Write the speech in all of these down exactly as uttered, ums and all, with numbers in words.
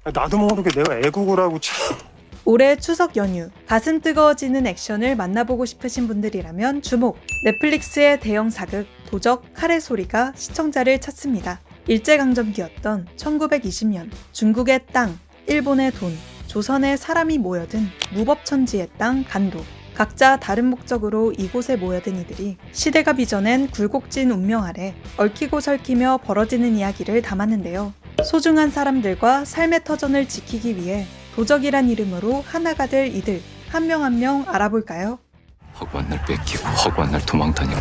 나도 모르게 내가 애국을 하고 참. 올해 추석 연휴, 가슴 뜨거워지는 액션을 만나보고 싶으신 분들이라면 주목! 넷플릭스의 대형 사극 도적 칼의 소리가 시청자를 찾습니다. 일제강점기였던 천구백이십 년, 중국의 땅, 일본의 돈, 조선의 사람이 모여든 무법천지의 땅 간도. 각자 다른 목적으로 이곳에 모여든 이들이 시대가 빚어낸 굴곡진 운명 아래 얽히고 설키며 벌어지는 이야기를 담았는데요. 소중한 사람들과 삶의 터전을 지키기 위해 도적이란 이름으로 하나가 될 이들 한 명 한 명 알아볼까요? 허구한 날 뺏기고 허구한 날 도망다니고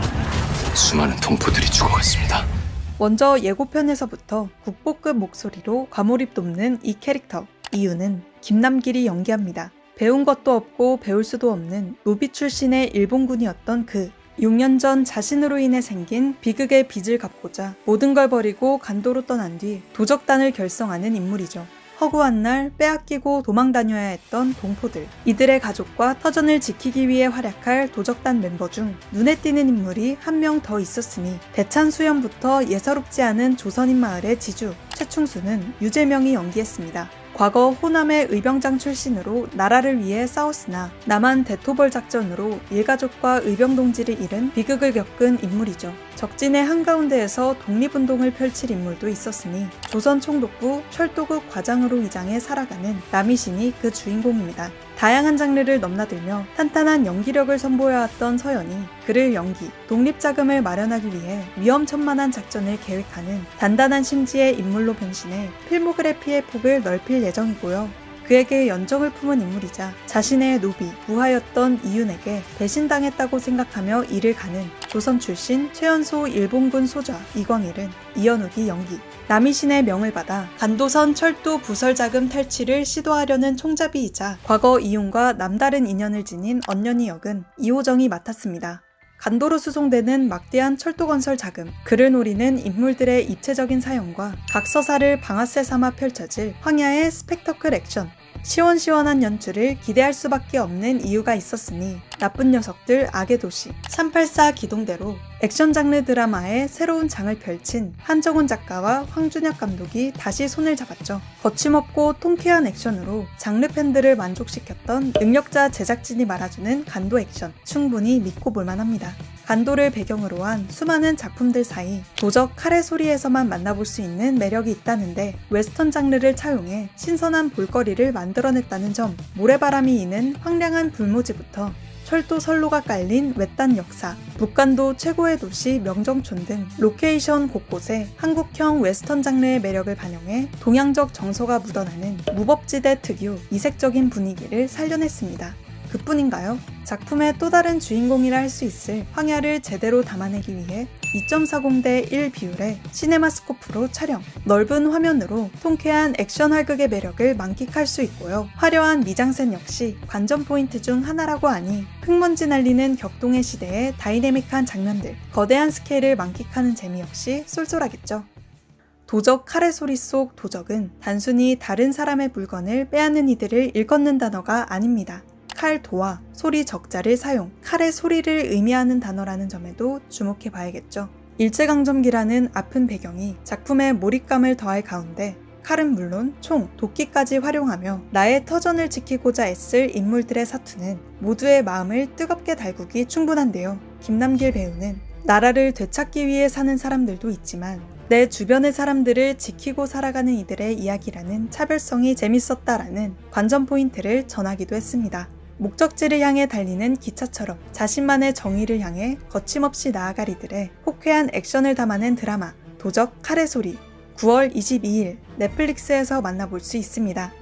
수많은 동포들이 죽어갔습니다. 먼저 예고편에서부터 국보급 목소리로 과몰입 돕는 이 캐릭터. 이유는 김남길이 연기합니다. 배운 것도 없고 배울 수도 없는 노비 출신의 일본군이었던 그. 육 년 전 자신으로 인해 생긴 비극의 빚을 갚고자 모든 걸 버리고 간도로 떠난 뒤 도적단을 결성하는 인물이죠. 허구한 날 빼앗기고 도망 다녀야 했던 동포들, 이들의 가족과 터전을 지키기 위해 활약할 도적단 멤버 중 눈에 띄는 인물이 한 명 더 있었으니 대찬수염부터 예사롭지 않은 조선인 마을의 지주 최충수는 유재명이 연기했습니다. 과거 호남의 의병장 출신으로 나라를 위해 싸웠으나 남한 대토벌 작전으로 일가족과 의병동지를 잃은 비극을 겪은 인물이죠. 적진의 한가운데에서 독립운동을 펼칠 인물도 있었으니 조선 총독부 철도국 과장으로 위장해 살아가는 남이신이 그 주인공입니다. 다양한 장르를 넘나들며 탄탄한 연기력을 선보여왔던 서연이 그를 연기, 독립자금을 마련하기 위해 위험천만한 작전을 계획하는 단단한 심지의 인물로 변신해 필모그래피의 폭을 넓힐 예정이고요. 그에게 연정을 품은 인물이자 자신의 노비, 부하였던 이윤에게 배신당했다고 생각하며 이를 가는 조선 출신 최연소 일본군 소좌 이광일은 이현욱이 연기. 남이신의 명을 받아 간도선 철도 부설자금 탈취를 시도하려는 총잡이이자 과거 이윤과 남다른 인연을 지닌 언년이 역은 이호정이 맡았습니다. 간도로 수송되는 막대한 철도건설 자금, 그를 노리는 인물들의 입체적인 사연과 각 서사를 방아쇠 삼아 펼쳐질 황야의 스펙터클 액션. 시원시원한 연출을 기대할 수밖에 없는 이유가 있었으니 나쁜 녀석들 악의 도시, 삼팔사 기동대로 액션 장르 드라마에 새로운 장을 펼친 한정훈 작가와 황준혁 감독이 다시 손을 잡았죠. 거침없고 통쾌한 액션으로 장르 팬들을 만족시켰던 능력자 제작진이 말아주는 간도 액션, 충분히 믿고 볼만합니다. 간도를 배경으로 한 수많은 작품들 사이 도적 칼의 소리에서만 만나볼 수 있는 매력이 있다는데 웨스턴 장르를 차용해 신선한 볼거리를 만들어냈다는 점, 모래바람이 이는 황량한 불모지부터 철도 선로가 깔린 외딴 역사, 북간도 최고의 도시 명정촌 등 로케이션 곳곳에 한국형 웨스턴 장르의 매력을 반영해 동양적 정서가 묻어나는 무법지대 특유 이색적인 분위기를 살려냈습니다. 그뿐인가요? 작품의 또 다른 주인공이라 할 수 있을 황야를 제대로 담아내기 위해 이 점 사공 대 일 비율의 시네마스코프로 촬영, 넓은 화면으로 통쾌한 액션 활극의 매력을 만끽할 수 있고요. 화려한 미장센 역시 관전 포인트 중 하나라고 하니 흙먼지 날리는 격동의 시대의 다이내믹한 장면들, 거대한 스케일을 만끽하는 재미 역시 쏠쏠하겠죠. 도적 칼의 소리 속 도적은 단순히 다른 사람의 물건을 빼앗는 이들을 일컫는 단어가 아닙니다. 칼 도와 소리 적자를 사용, 칼의 소리를 의미하는 단어라는 점에도 주목해 봐야겠죠. 일제강점기라는 아픈 배경이 작품에 몰입감을 더할 가운데 칼은 물론 총, 도끼까지 활용하며 나의 터전을 지키고자 애쓸 인물들의 사투는 모두의 마음을 뜨겁게 달구기 충분한데요. 김남길 배우는 나라를 되찾기 위해 사는 사람들도 있지만 내 주변의 사람들을 지키고 살아가는 이들의 이야기라는 차별성이 재밌었다라는 관전 포인트를 전하기도 했습니다. 목적지를 향해 달리는 기차처럼 자신만의 정의를 향해 거침없이 나아갈 이들의 호쾌한 액션을 담아낸 드라마 도적 칼의 소리, 구월 이십이일 넷플릭스에서 만나볼 수 있습니다.